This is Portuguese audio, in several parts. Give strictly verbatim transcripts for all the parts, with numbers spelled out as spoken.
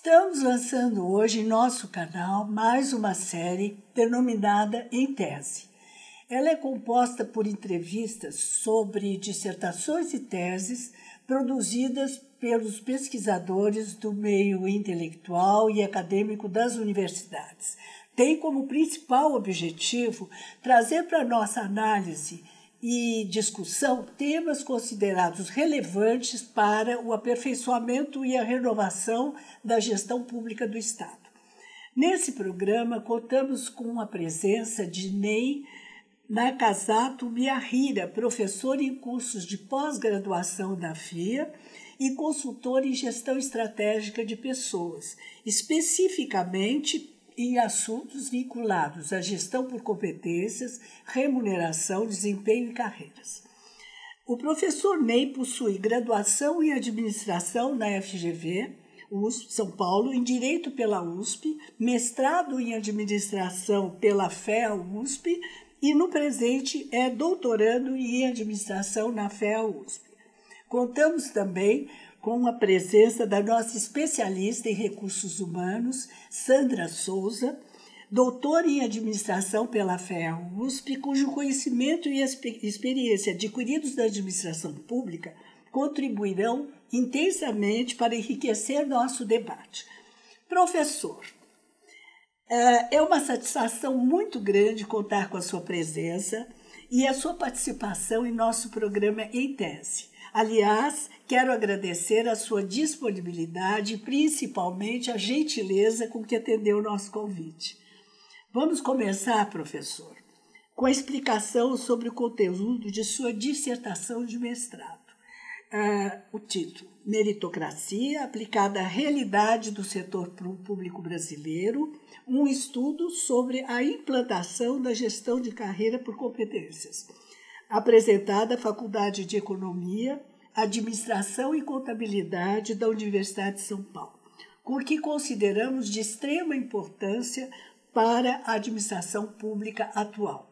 Estamos lançando hoje em nosso canal mais uma série denominada Em Tese. Ela é composta por entrevistas sobre dissertações e teses produzidas pelos pesquisadores do meio intelectual e acadêmico das universidades. Tem como principal objetivo trazer para nossa análise e discussão temas considerados relevantes para o aperfeiçoamento e a renovação da gestão pública do Estado. Nesse programa, contamos com a presença de Ney Nakazato Miyahira, professor em cursos de pós-graduação da F I A e consultor em gestão estratégica de pessoas, especificamente em assuntos vinculados à gestão por competências, remuneração, desempenho e carreiras. O professor Ney possui graduação em administração na F G V, U S P, São Paulo, em Direito pela U S P, mestrado em administração pela F E A U S P e, no presente, é doutorando em administração na F E A U S P. Contamos também com a presença da nossa especialista em recursos humanos, Sandra Souza, doutora em administração pela F E A U S P, cujo conhecimento e experiência adquiridos na administração pública contribuirão intensamente para enriquecer nosso debate. Professor, é uma satisfação muito grande contar com a sua presença e a sua participação em nosso programa Em Tese. Aliás, quero agradecer a sua disponibilidade e principalmente a gentileza com que atendeu o nosso convite. Vamos começar, professor, com a explicação sobre o conteúdo de sua dissertação de mestrado. Uh, o título, Meritocracia aplicada à realidade do setor público brasileiro, um estudo sobre a implantação da gestão de carreira por competências. Apresentada à Faculdade de Economia, Administração e Contabilidade da Universidade de São Paulo, com que consideramos de extrema importância para a administração pública atual.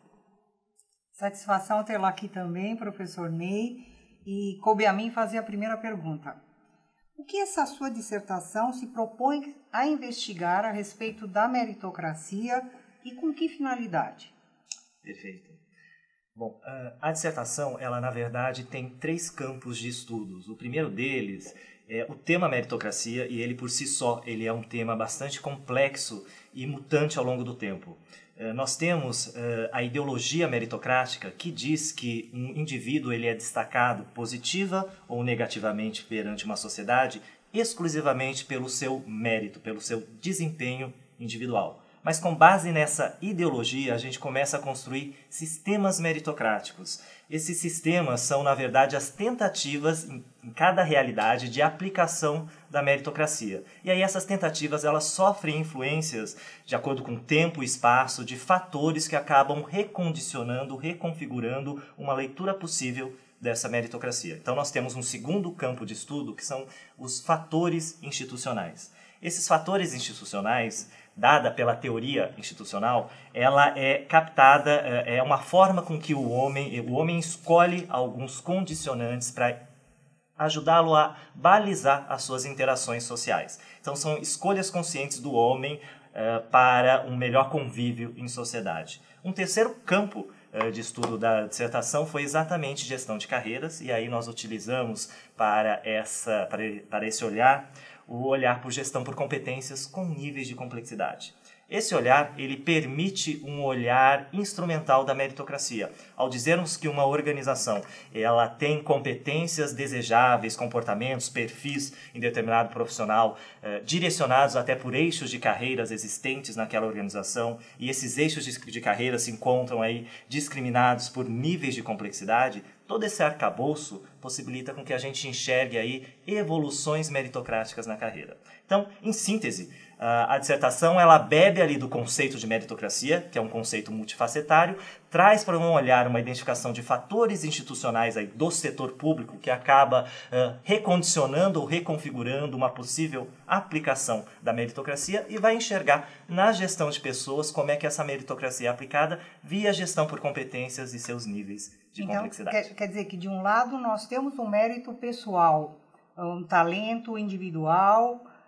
Satisfação tê-lo aqui também, professor Ney, e coube a mim fazer a primeira pergunta. O que essa sua dissertação se propõe a investigar a respeito da meritocracia e com que finalidade? Perfeito. Bom, a dissertação, ela na verdade tem três campos de estudos. O primeiro deles é o tema meritocracia e ele por si só, ele é um tema bastante complexo e mutante ao longo do tempo. Nós temos a ideologia meritocrática que diz que um indivíduo ele é destacado positiva ou negativamente perante uma sociedade exclusivamente pelo seu mérito, pelo seu desempenho individual. Mas com base nessa ideologia, a gente começa a construir sistemas meritocráticos. Esses sistemas são, na verdade, as tentativas em, em cada realidade de aplicação da meritocracia. E aí essas tentativas elas sofrem influências, de acordo com tempo e espaço, de fatores que acabam recondicionando, reconfigurando uma leitura possível dessa meritocracia. Então nós temos um segundo campo de estudo, que são os fatores institucionais. Esses fatores institucionais, dada pela teoria institucional, ela é captada, é uma forma com que o homem, o homem escolhe alguns condicionantes para ajudá-lo a balizar as suas interações sociais. Então são escolhas conscientes do homem uh, para um melhor convívio em sociedade. Um terceiro campo uh, de estudo da dissertação foi exatamente gestão de carreiras, e aí nós utilizamos para, essa, para, para esse olhar o olhar por gestão por competências com níveis de complexidade. Esse olhar ele permite um olhar instrumental da meritocracia. Ao dizermos que uma organização ela tem competências desejáveis, comportamentos, perfis em determinado profissional, eh, direcionados até por eixos de carreiras existentes naquela organização, e esses eixos de, de carreira se encontram aí discriminados por níveis de complexidade, todo esse arcabouço possibilita com que a gente enxergue aí evoluções meritocráticas na carreira. Então, em síntese, a dissertação ela bebe ali do conceito de meritocracia, que é um conceito multifacetário, traz para um olhar uma identificação de fatores institucionais aí do setor público que acaba uh, recondicionando ou reconfigurando uma possível aplicação da meritocracia e vai enxergar na gestão de pessoas como é que essa meritocracia é aplicada via gestão por competências e seus níveis de então, complexidade. Quer, quer dizer que de um lado nós temos um mérito pessoal, um talento individual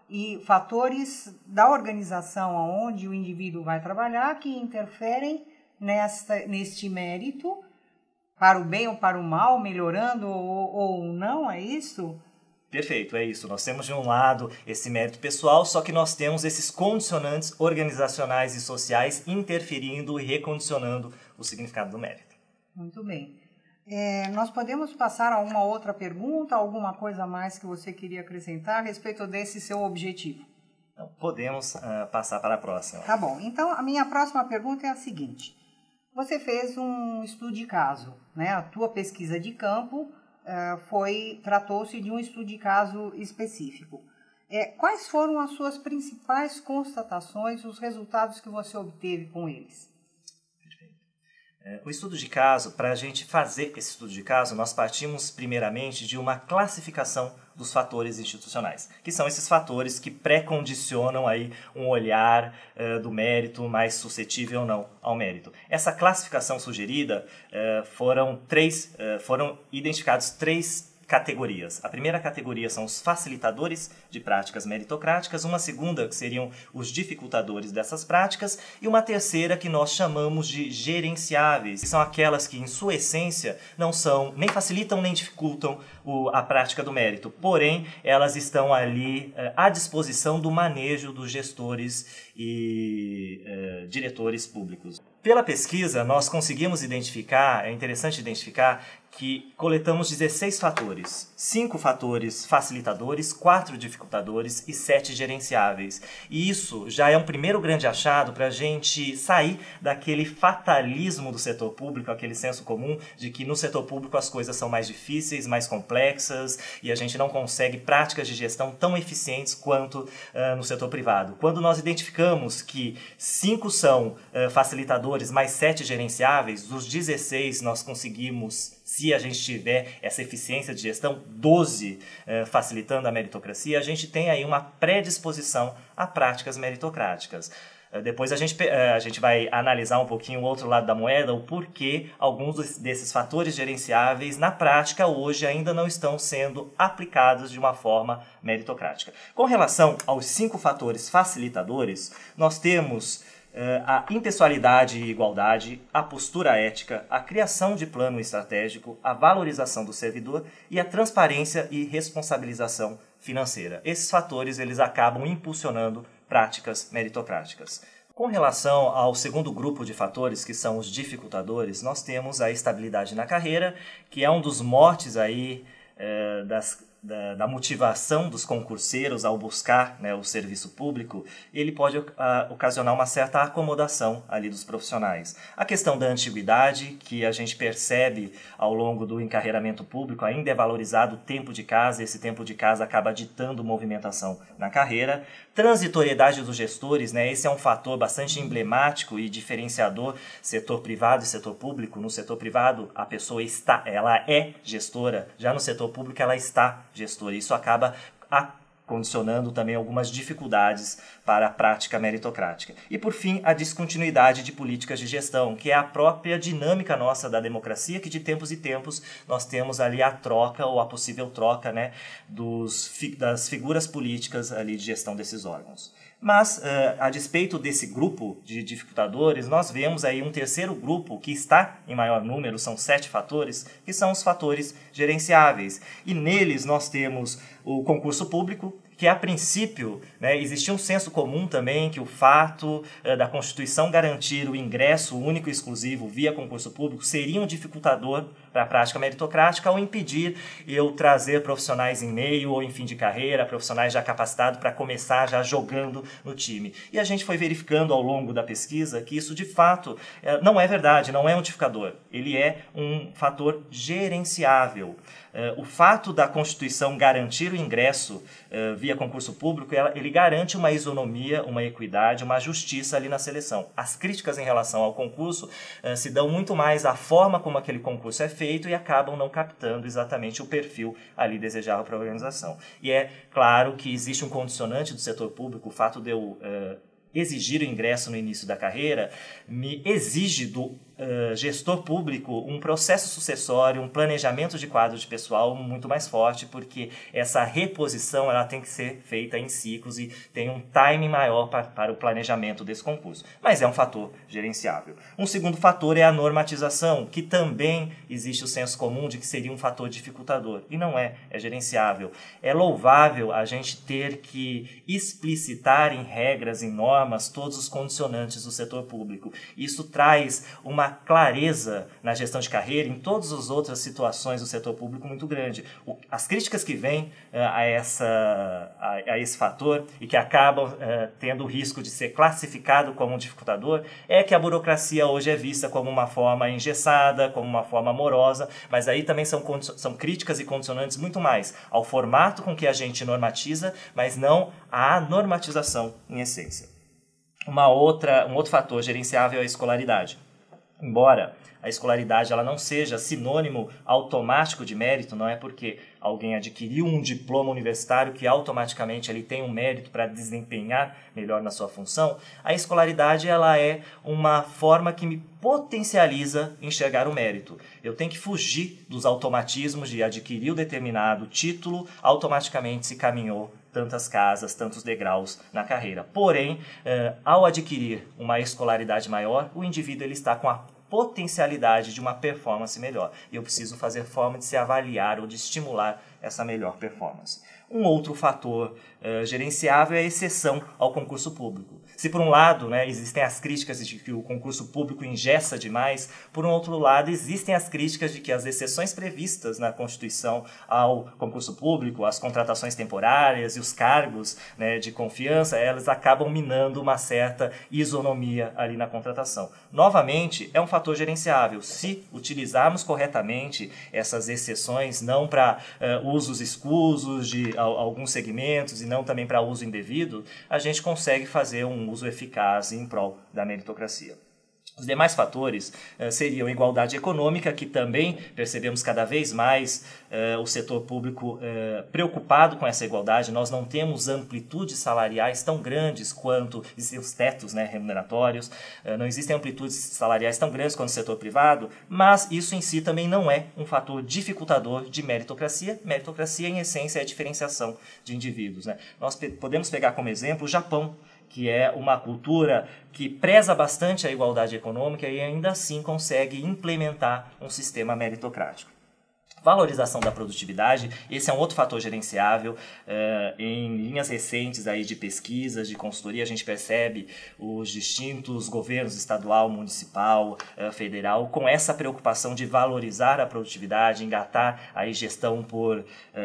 e fatores da organização onde o indivíduo vai trabalhar que interferem nesta, neste mérito, para o bem ou para o mal, melhorando ou, ou não, é isso? Perfeito, é isso. Nós temos de um lado esse mérito pessoal, só que nós temos esses condicionantes organizacionais e sociais interferindo e recondicionando o significado do mérito. Muito bem. É, nós podemos passar a uma outra pergunta, alguma coisa a mais que você queria acrescentar a respeito desse seu objetivo? Então, podemos uh, passar para a próxima. Tá bom. Então, a minha próxima pergunta é a seguinte. Você fez um estudo de caso, né? A tua pesquisa de campo uh, foi tratou-se de um estudo de caso específico. É, quais foram as suas principais constatações, os resultados que você obteve com eles? O estudo de caso, para a gente fazer esse estudo de caso, nós partimos primeiramente de uma classificação dos fatores institucionais, que são esses fatores que pré-condicionam aí um olhar uh, do mérito mais suscetível ou não ao mérito. Essa classificação sugerida uh, foram três, uh, foram identificados três categorias. A primeira categoria são os facilitadores de práticas meritocráticas, uma segunda que seriam os dificultadores dessas práticas e uma terceira que nós chamamos de gerenciáveis, que são aquelas que em sua essência não são, nem facilitam nem dificultam o, a prática do mérito, porém elas estão ali eh, à disposição do manejo dos gestores e eh, diretores públicos. Pela pesquisa, nós conseguimos identificar, é interessante identificar, que coletamos dezesseis fatores, cinco fatores facilitadores, quatro dificultadores e sete gerenciáveis. E isso já é um primeiro grande achado para a gente sair daquele fatalismo do setor público, aquele senso comum de que no setor público as coisas são mais difíceis, mais complexas e a gente não consegue práticas de gestão tão eficientes quanto uh, no setor privado. Quando nós identificamos que cinco são uh, facilitadores mais sete gerenciáveis, dos dezesseis nós conseguimos, se a gente tiver essa eficiência de gestão, doze eh, facilitando a meritocracia, a gente tem aí uma predisposição a práticas meritocráticas. Eh, depois a gente, eh, a gente vai analisar um pouquinho o outro lado da moeda, o porquê alguns desses fatores gerenciáveis, na prática, hoje ainda não estão sendo aplicados de uma forma meritocrática. Com relação aos cinco fatores facilitadores, nós temos a impessoalidade e igualdade, a postura ética, a criação de plano estratégico, a valorização do servidor e a transparência e responsabilização financeira. Esses fatores eles acabam impulsionando práticas meritocráticas. Com relação ao segundo grupo de fatores, que são os dificultadores, nós temos a estabilidade na carreira, que é um dos motes aí, eh, das Da, da motivação dos concurseiros ao buscar, né, o serviço público, ele pode uh, ocasionar uma certa acomodação ali dos profissionais. A questão da antiguidade, que a gente percebe ao longo do encarreiramento público, ainda é valorizado o tempo de casa, e esse tempo de casa acaba ditando movimentação na carreira. Transitoriedade dos gestores, né, esse é um fator bastante emblemático e diferenciador, setor privado e setor público. No setor privado, a pessoa está, ela é gestora, já no setor público ela está gestora. Isso acaba condicionando também algumas dificuldades para a prática meritocrática. E, por fim, a descontinuidade de políticas de gestão, que é a própria dinâmica nossa da democracia, que de tempos e tempos nós temos ali a troca ou a possível troca, né, dos, das figuras políticas ali de gestão desses órgãos. Mas, uh, a despeito desse grupo de dificultadores, nós vemos aí um terceiro grupo que está em maior número, são sete fatores, que são os fatores gerenciáveis. E neles nós temos o concurso público, que a princípio, né, existia um senso comum também que o fato uh, da Constituição garantir o ingresso único e exclusivo via concurso público seria um dificultador para a prática meritocrática ao impedir eu trazer profissionais em meio ou em fim de carreira, profissionais já capacitados para começar já jogando no time. E a gente foi verificando ao longo da pesquisa que isso de fato uh, não é verdade, não é um dificultador, ele é um fator gerenciável. Uh, o fato da Constituição garantir o ingresso uh, via concurso público, ela, ele garante uma isonomia, uma equidade, uma justiça ali na seleção. As críticas em relação ao concurso uh, se dão muito mais à forma como aquele concurso é feito e acabam não captando exatamente o perfil ali desejável para a organização. E é claro que existe um condicionante do setor público, o fato de eu uh, exigir o ingresso no início da carreira, me exige do uh, gestor público um processo sucessório, um planejamento de quadro de pessoal muito mais forte, porque essa reposição ela tem que ser feita em ciclos e tem um time maior para, para o planejamento desse concurso. Mas é um fator gerenciável. Um segundo fator é a normatização, que também existe o senso comum de que seria um fator dificultador. E não é, é gerenciável. É louvável a gente ter que explicitar em regras, em normas, todos os condicionantes do setor público. Isso traz uma clareza na gestão de carreira em todas as outras situações do setor público muito grande. O, as críticas que vêm uh, a, essa, a, a esse fator e que acabam uh, tendo o risco de ser classificado como um dificultador é que a burocracia hoje é vista como uma forma engessada, como uma forma morosa, mas aí também são, são críticas e condicionantes muito mais ao formato com que a gente normatiza, mas não à normatização em essência. Uma outra, um outro fator gerenciável é a escolaridade. Embora a escolaridade ela não seja sinônimo automático de mérito, não é porque alguém adquiriu um diploma universitário que automaticamente ele tem um mérito para desempenhar melhor na sua função, a escolaridade ela é uma forma que me potencializa enxergar o mérito. Eu tenho que fugir dos automatismos de adquirir o determinado título, automaticamente se caminhou tantas casas, tantos degraus na carreira. Porém, eh, ao adquirir uma escolaridade maior, o indivíduo ele está com a potencialidade de uma performance melhor. E eu preciso fazer forma de se avaliar ou de estimular essa melhor performance. Um outro fator uh, gerenciável é a exceção ao concurso público. Se por um lado, né, existem as críticas de que o concurso público engessa demais, por um outro lado existem as críticas de que as exceções previstas na Constituição ao concurso público, as contratações temporárias e os cargos, né, de confiança, elas acabam minando uma certa isonomia ali na contratação. Novamente, é um fator gerenciável. Se utilizarmos corretamente essas exceções, não para uh, usos escusos de a, alguns segmentos e não também para uso indevido, a gente consegue fazer um uso eficaz em prol da meritocracia. Os demais fatores uh, seriam igualdade econômica, que também percebemos cada vez mais uh, o setor público uh, preocupado com essa igualdade. Nós não temos amplitudes salariais tão grandes quanto os tetos, né, remuneratórios, uh, não existem amplitudes salariais tão grandes quanto o setor privado, mas isso em si também não é um fator dificultador de meritocracia. Meritocracia, em essência, é a diferenciação de indivíduos, né? Nós pe- podemos pegar como exemplo o Japão, que é uma cultura que preza bastante a igualdade econômica e ainda assim consegue implementar um sistema meritocrático. Valorização da produtividade, esse é um outro fator gerenciável. Uh, em linhas recentes aí de pesquisas, de consultoria, a gente percebe os distintos governos estadual, municipal, uh, federal, com essa preocupação de valorizar a produtividade, engatar aí gestão por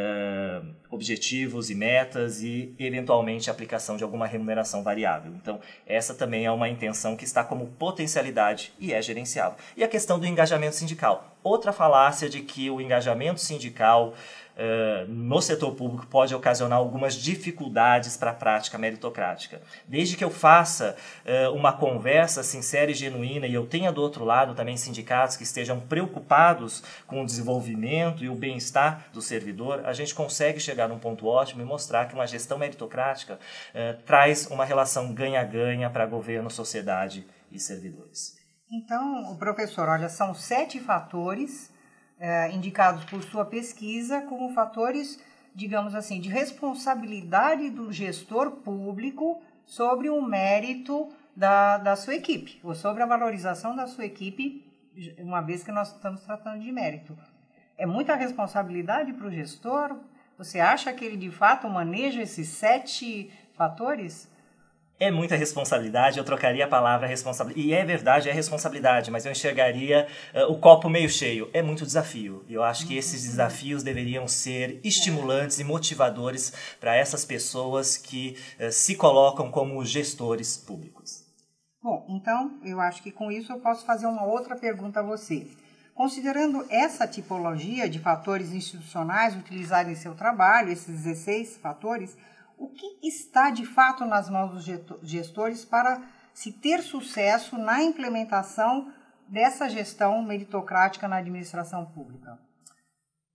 uh, objetivos e metas e, eventualmente, a aplicação de alguma remuneração variável. Então, essa também é uma intenção que está como potencialidade e é gerenciável. E a questão do engajamento sindical. Outra falácia de que o engajamento sindical uh, no setor público pode ocasionar algumas dificuldades para a prática meritocrática. Desde que eu faça uh, uma conversa sincera e genuína e eu tenha do outro lado também sindicatos que estejam preocupados com o desenvolvimento e o bem-estar do servidor, a gente consegue chegar num ponto ótimo e mostrar que uma gestão meritocrática uh, traz uma relação ganha-ganha para governo, sociedade e servidores. Então, professor, olha, são sete fatores eh, indicados por sua pesquisa como fatores, digamos assim, de responsabilidade do gestor público sobre o mérito da, da sua equipe, ou sobre a valorização da sua equipe, uma vez que nós estamos tratando de mérito. É muita responsabilidade para o gestor? Você acha que ele, de fato, maneja esses sete fatores? É muita responsabilidade, eu trocaria a palavra responsabilidade. E é verdade, é responsabilidade, mas eu enxergaria uh, o copo meio cheio. É muito desafio. Eu acho que esses desafios deveriam ser estimulantes e motivadores para essas pessoas que uh, se colocam como gestores públicos. Bom, então eu acho que com isso eu posso fazer uma outra pergunta a você. Considerando essa tipologia de fatores institucionais utilizados em seu trabalho, esses dezesseis fatores, o que está de fato nas mãos dos gestores para se ter sucesso na implementação dessa gestão meritocrática na administração pública?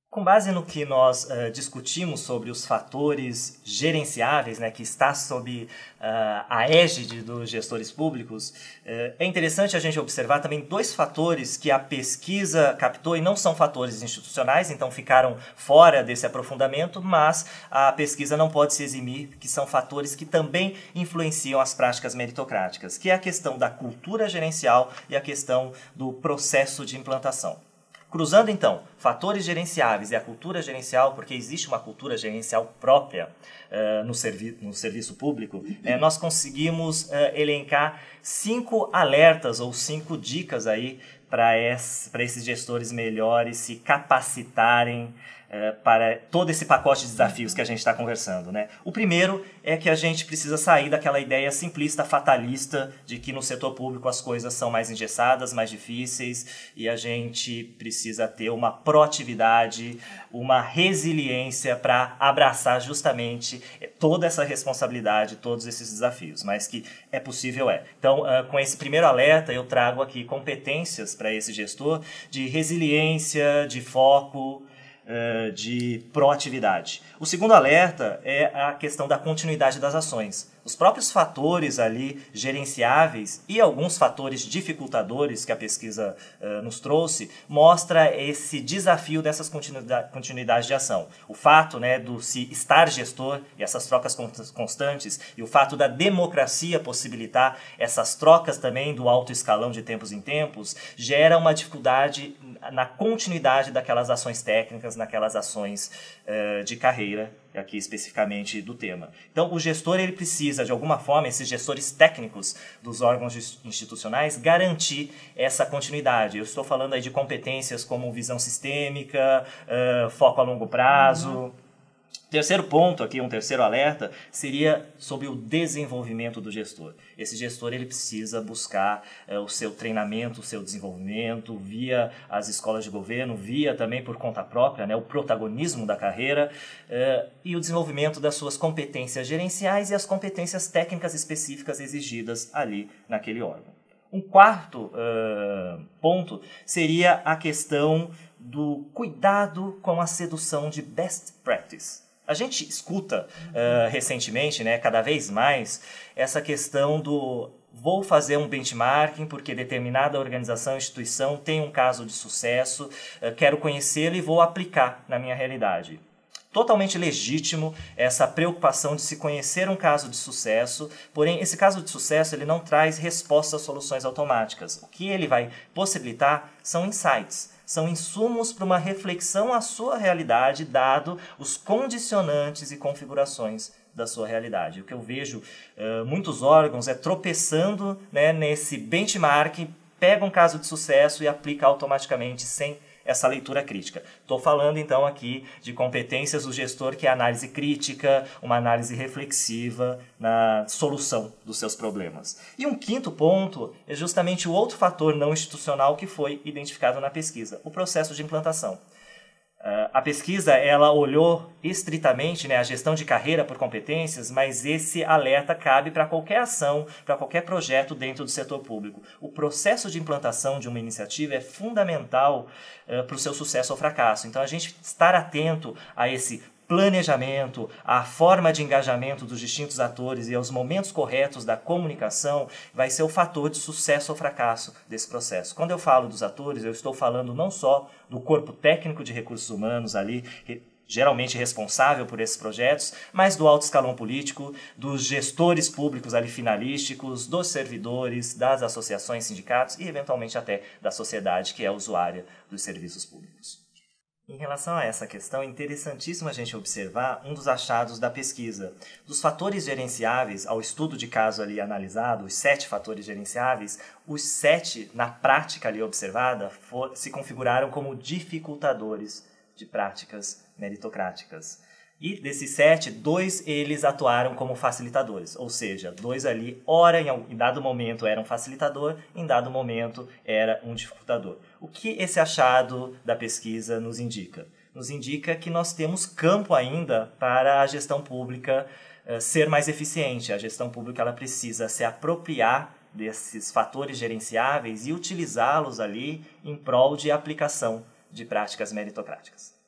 Com base no que nós uh, discutimos sobre os fatores gerenciáveis, né, que está sob uh, a égide dos gestores públicos, uh, é interessante a gente observar também dois fatores que a pesquisa captou e não são fatores institucionais, então ficaram fora desse aprofundamento, mas a pesquisa não pode se eximir, que são fatores que também influenciam as práticas meritocráticas, que é a questão da cultura gerencial e a questão do processo de implantação. Cruzando, então, fatores gerenciáveis e a cultura gerencial, porque existe uma cultura gerencial própria uh, no, servi no serviço público, uh, nós conseguimos uh, elencar cinco alertas ou cinco dicas aí para es esses gestores melhores se capacitarem Uh, para todo esse pacote de desafios que a gente está conversando, né? O primeiro é que a gente precisa sair daquela ideia simplista, fatalista, de que no setor público as coisas são mais engessadas, mais difíceis, e a gente precisa ter uma proatividade, uma resiliência para abraçar justamente toda essa responsabilidade, todos esses desafios, mas que é possível é. Então, uh, com esse primeiro alerta, eu trago aqui competências para esse gestor de resiliência, de foco, de proatividade. O segundo alerta é a questão da continuidade das ações. Os próprios fatores ali gerenciáveis e alguns fatores dificultadores que a pesquisa uh, nos trouxe mostra esse desafio dessas continuidade, continuidade de ação. O fato, né, do se estar gestor e essas trocas constantes e o fato da democracia possibilitar essas trocas também do alto escalão de tempos em tempos gera uma dificuldade na continuidade daquelas ações técnicas, naquelas ações uh, de carreira, aqui especificamente do tema. Então, o gestor ele precisa, de alguma forma, esses gestores técnicos dos órgãos institucionais, garantir essa continuidade. Eu estou falando aí de competências como visão sistêmica, uh, foco a longo prazo. Uhum. Terceiro ponto aqui, um terceiro alerta, seria sobre o desenvolvimento do gestor. Esse gestor ele precisa buscar é, o seu treinamento, o seu desenvolvimento via as escolas de governo, via também por conta própria, né, o protagonismo da carreira é, e o desenvolvimento das suas competências gerenciais e as competências técnicas específicas exigidas ali naquele órgão. Um quarto uh, ponto seria a questão do cuidado com a sedução de best practice. A gente escuta uh, recentemente, né, cada vez mais, essa questão do vou fazer um benchmarking porque determinada organização, instituição tem um caso de sucesso, uh, quero conhecê-lo e vou aplicar na minha realidade. Totalmente legítimo essa preocupação de se conhecer um caso de sucesso, porém esse caso de sucesso ele não traz respostas a soluções automáticas. O que ele vai possibilitar são insights. São insumos para uma reflexão à sua realidade, dado os condicionantes e configurações da sua realidade. O que eu vejo uh, muitos órgãos é tropeçando, né, nesse benchmark, pega um caso de sucesso e aplica automaticamente sem essa leitura crítica. Estou falando então aqui de competências do gestor, que é a análise crítica, uma análise reflexiva na solução dos seus problemas. E um quinto ponto é justamente o outro fator não institucional que foi identificado na pesquisa, o processo de implantação. Uh, a pesquisa ela olhou estritamente, né, a gestão de carreira por competências, mas esse alerta cabe para qualquer ação, para qualquer projeto dentro do setor público. O processo de implantação de uma iniciativa é fundamental uh, para o seu sucesso ou fracasso. Então, a gente estar atento a esse planejamento, a forma de engajamento dos distintos atores e aos momentos corretos da comunicação vai ser o fator de sucesso ou fracasso desse processo. Quando eu falo dos atores, eu estou falando não só do corpo técnico de recursos humanos ali, geralmente responsável por esses projetos, mas do alto escalão político, dos gestores públicos ali finalísticos, dos servidores, das associações, sindicatos e eventualmente até da sociedade que é usuária dos serviços públicos. Em relação a essa questão, é interessantíssimo a gente observar um dos achados da pesquisa. Dos fatores gerenciáveis, ao estudo de caso ali analisado, os sete fatores gerenciáveis, os sete, na prática ali observada, for, se configuraram como dificultadores de práticas meritocráticas. E desses sete, dois eles atuaram como facilitadores, ou seja, dois ali, ora em dado momento era um facilitador, em dado momento era um dificultador. O que esse achado da pesquisa nos indica? Nos indica que nós temos campo ainda para a gestão pública uh, ser mais eficiente. A gestão pública ela precisa se apropriar desses fatores gerenciáveis e utilizá-los ali em prol de aplicação de práticas meritocráticas.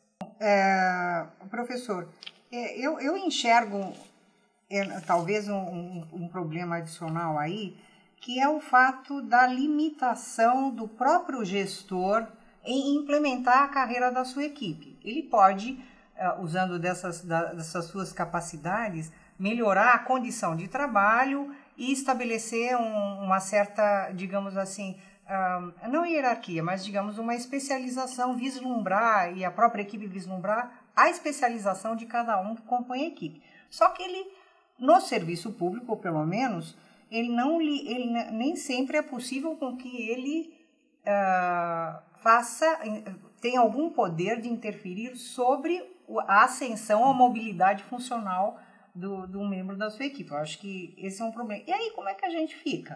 é, professor, é, eu, eu enxergo é, talvez um, um, um problema adicional aí, que é o fato da limitação do próprio gestor em implementar a carreira da sua equipe. Ele pode, uh, usando dessas, da, dessas suas capacidades, melhorar a condição de trabalho e estabelecer um, uma certa, digamos assim, uh, não hierarquia, mas digamos uma especialização, vislumbrar, e a própria equipe vislumbrar a especialização de cada um que compõe a equipe. Só que ele, no serviço público, ou pelo menos, ele, não, ele nem sempre é possível com que ele uh, faça, tenha algum poder de interferir sobre a ascensão à mobilidade funcional do, do membro da sua equipe. Eu acho que esse é um problema. E aí, como é que a gente fica?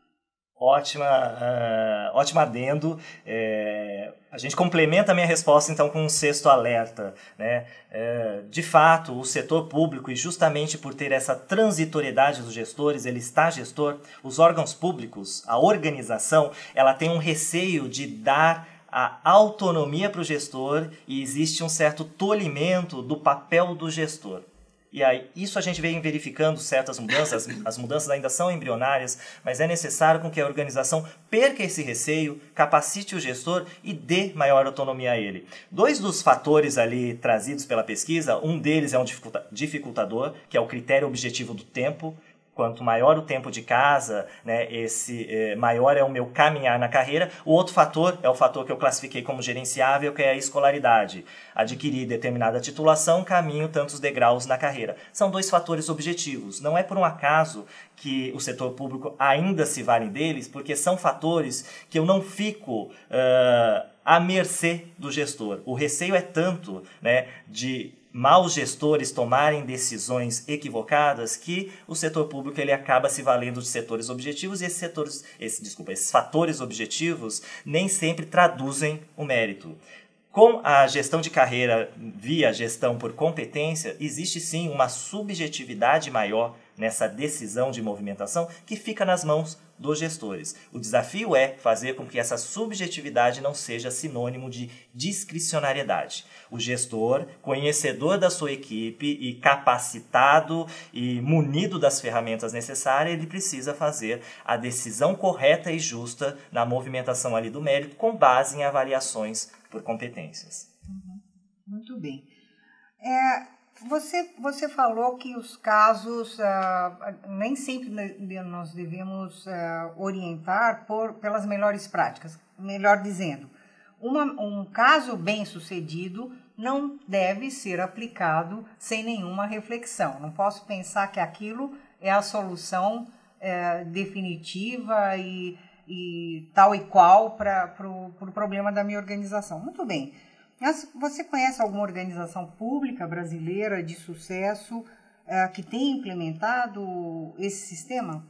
Ótima, uh, ótimo adendo. É, a gente complementa a minha resposta, então, com um sexto alerta, né? É, de fato, o setor público, e justamente por ter essa transitoriedade dos gestores, ele está gestor, os órgãos públicos, a organização, ela tem um receio de dar a autonomia para o gestor e existe um certo tolimento do papel do gestor. E aí, isso a gente vem verificando certas mudanças, as mudanças ainda são embrionárias, mas é necessário com que a organização perca esse receio, capacite o gestor e dê maior autonomia a ele. Dois dos fatores ali trazidos pela pesquisa, um deles é um dificultador, que é o critério objetivo do tempo. Quanto maior o tempo de casa, né, esse, é, maior é o meu caminhar na carreira. O outro fator é o fator que eu classifiquei como gerenciável, que é a escolaridade. Adquirir determinada titulação, caminho tantos degraus na carreira. São dois fatores objetivos. Não é por um acaso que o setor público ainda se vale deles, porque são fatores que eu não fico uh, à mercê do gestor. O receio é tanto, né, de maus gestores tomarem decisões equivocadas que o setor público ele acaba se valendo de setores objetivos e esses setores, esse, desculpa, esses fatores objetivos nem sempre traduzem o mérito. Com a gestão de carreira via gestão por competência, existe sim uma subjetividade maior nessa decisão de movimentação que fica nas mãos dos gestores. O desafio é fazer com que essa subjetividade não seja sinônimo de discricionariedade. O gestor, conhecedor da sua equipe e capacitado e munido das ferramentas necessárias, ele precisa fazer a decisão correta e justa na movimentação ali do mérito com base em avaliações por competências. Uhum. Muito bem. É... Você, você falou que os casos, uh, nem sempre nós devemos uh, orientar por, pelas melhores práticas. Melhor dizendo, uma, um caso bem sucedido não deve ser aplicado sem nenhuma reflexão. Não posso pensar que aquilo é a solução uh, definitiva e, e tal e qual para o pro problema da minha organização. Muito bem. Mas você conhece alguma organização pública brasileira de sucesso uh, que tenha implementado esse sistema?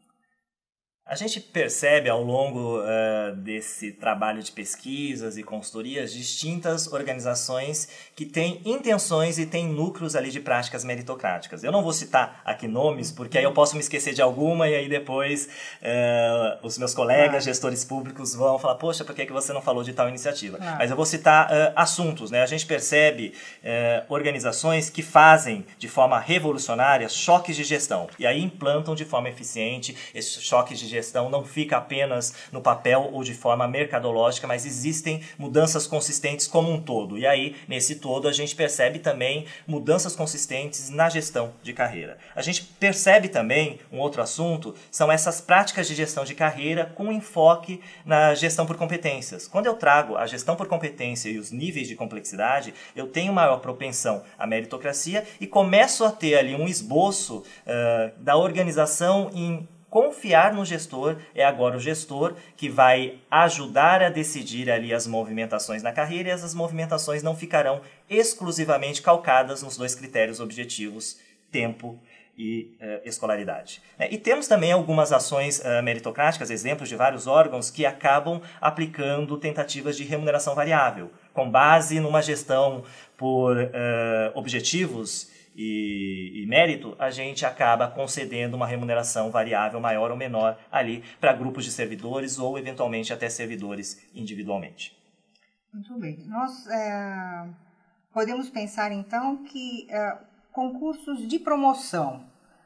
A gente percebe ao longo uh, desse trabalho de pesquisas e consultorias distintas organizações que têm intenções e têm núcleos ali de práticas meritocráticas. Eu não vou citar aqui nomes, porque aí eu posso me esquecer de alguma e aí depois uh, os meus colegas, ah. gestores públicos vão falar, poxa, por que que você não falou de tal iniciativa? Ah. Mas eu vou citar uh, assuntos, né? A gente percebe uh, organizações que fazem de forma revolucionária choques de gestão e aí implantam de forma eficiente esses choques de gestão. Gestão não fica apenas no papel ou de forma mercadológica, mas existem mudanças consistentes como um todo. E aí, nesse todo, a gente percebe também mudanças consistentes na gestão de carreira. A gente percebe também, um outro assunto, são essas práticas de gestão de carreira com enfoque na gestão por competências. Quando eu trago a gestão por competência e os níveis de complexidade, eu tenho maior propensão à meritocracia e começo a ter ali um esboço uh, da organização em confiar no gestor. É agora o gestor que vai ajudar a decidir ali as movimentações na carreira e essas movimentações não ficarão exclusivamente calcadas nos dois critérios objetivos, tempo e uh, escolaridade. É, e temos também algumas ações uh, meritocráticas, exemplos de vários órgãos que acabam aplicando tentativas de remuneração variável, com base numa gestão por uh, objetivos E, e mérito, a gente acaba concedendo uma remuneração variável maior ou menor ali para grupos de servidores ou eventualmente até servidores individualmente. Muito bem. Nós, é, podemos pensar, então, que uh, concursos de promoção,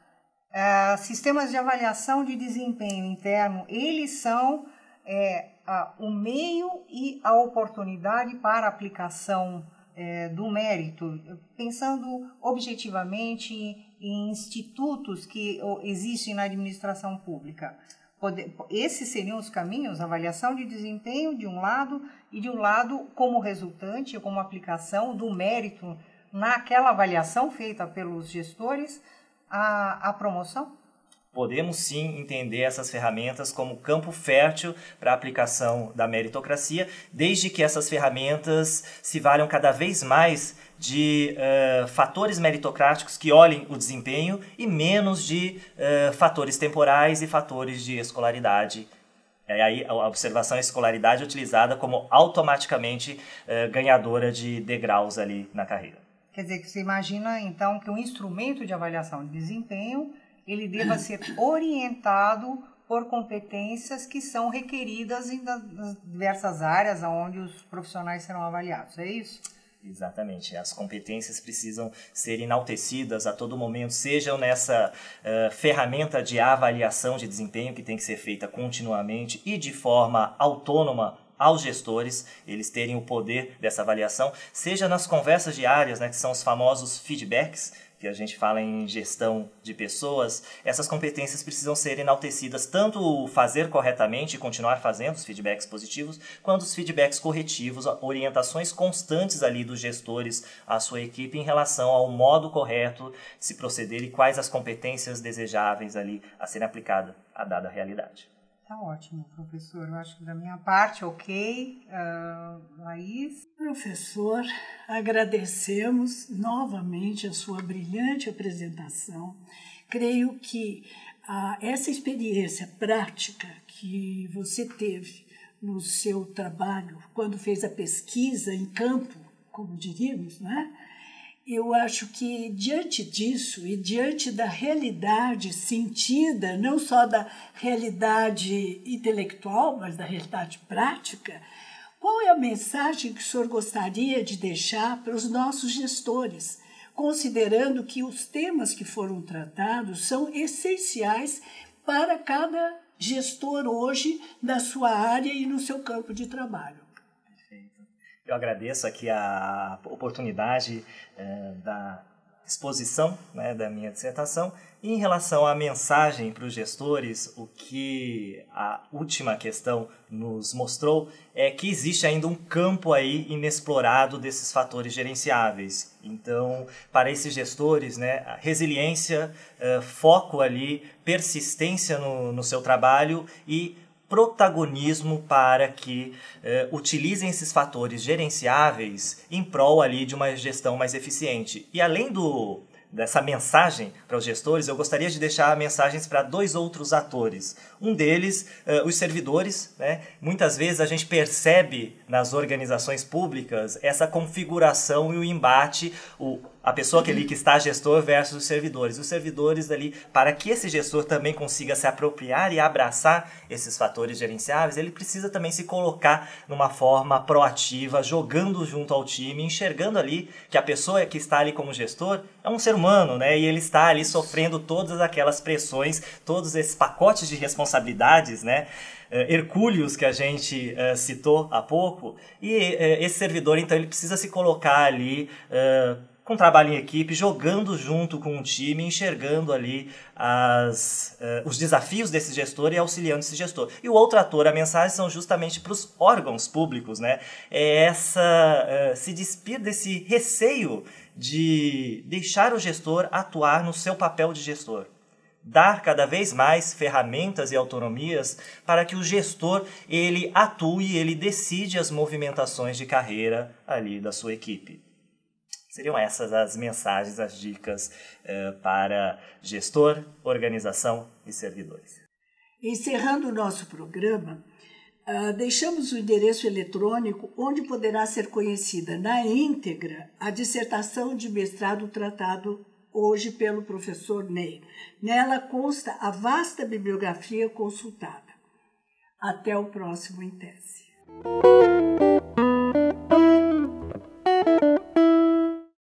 uh, sistemas de avaliação de desempenho interno, eles são é, a, o meio e a oportunidade para a aplicação é, do mérito, pensando objetivamente em institutos que existem na administração pública. Esses seriam os caminhos, avaliação de desempenho de um lado e de um lado como resultante, como aplicação do mérito naquela avaliação feita pelos gestores, a, a promoção? Podemos sim entender essas ferramentas como campo fértil para a aplicação da meritocracia, desde que essas ferramentas se valham cada vez mais de uh, fatores meritocráticos que olhem o desempenho e menos de uh, fatores temporais e fatores de escolaridade. É aí a observação da escolaridade é utilizada como automaticamente uh, ganhadora de degraus ali na carreira. Quer dizer, que você imagina então que um instrumento de avaliação de desempenho ele deva ser orientado por competências que são requeridas em das diversas áreas onde os profissionais serão avaliados, é isso? Exatamente. As competências precisam ser enaltecidas a todo momento, sejam nessa uh, ferramenta de avaliação de desempenho que tem que ser feita continuamente e de forma autônoma aos gestores, eles terem o poder dessa avaliação, seja nas conversas diárias, né, que são os famosos feedbacks, que a gente fala em gestão de pessoas, essas competências precisam ser enaltecidas, tanto o fazer corretamente e continuar fazendo os feedbacks positivos, quanto os feedbacks corretivos, orientações constantes ali dos gestores à sua equipe em relação ao modo correto de se proceder e quais as competências desejáveis ali a serem aplicadas à dada realidade. Tá ótimo, professor. Eu acho que da minha parte, ok. Uh, Laís? Professor, agradecemos novamente a sua brilhante apresentação. Creio que ah, essa experiência prática que você teve no seu trabalho, quando fez a pesquisa em campo, como diríamos, né? Eu acho que, diante disso e diante da realidade sentida, não só da realidade intelectual, mas da realidade prática, qual é a mensagem que o senhor gostaria de deixar para os nossos gestores, considerando que os temas que foram tratados são essenciais para cada gestor hoje na sua área e no seu campo de trabalho? Eu agradeço aqui a oportunidade eh, da exposição, né, da minha dissertação. E em relação à mensagem para os gestores, o que a última questão nos mostrou é que existe ainda um campo aí inexplorado desses fatores gerenciáveis. Então, para esses gestores, né, a resiliência, eh, foco ali, persistência no, no seu trabalho e protagonismo para que eh, utilizem esses fatores gerenciáveis em prol ali de uma gestão mais eficiente. E além do, dessa mensagem para os gestores, eu gostaria de deixar mensagens para dois outros atores. Um deles, eh, os servidores, né? Muitas vezes a gente percebe nas organizações públicas essa configuração e o embate, o a pessoa que, ali, que está gestor versus os servidores. Os servidores ali, para que esse gestor também consiga se apropriar e abraçar esses fatores gerenciáveis, ele precisa também se colocar numa forma proativa, jogando junto ao time, enxergando ali que a pessoa que está ali como gestor é um ser humano, né? E ele está ali sofrendo todas aquelas pressões, todos esses pacotes de responsabilidades, né? Hercúleos que a gente uh, citou há pouco. E uh, esse servidor, então, ele precisa se colocar ali Uh, com trabalho em equipe, jogando junto com o time, enxergando ali as, uh, os desafios desse gestor e auxiliando esse gestor. E o outro ator, a mensagem são justamente para os órgãos públicos, né? É essa, uh, se despir desse receio de deixar o gestor atuar no seu papel de gestor. Dar cada vez mais ferramentas e autonomias para que o gestor ele atue, ele decide as movimentações de carreira ali da sua equipe. Seriam essas as mensagens, as dicas uh, para gestor, organização e servidores. Encerrando o nosso programa, uh, deixamos o endereço eletrônico onde poderá ser conhecida na íntegra a dissertação de mestrado tratado hoje pelo professor Ney. Nela consta a vasta bibliografia consultada. Até o próximo Em Tese.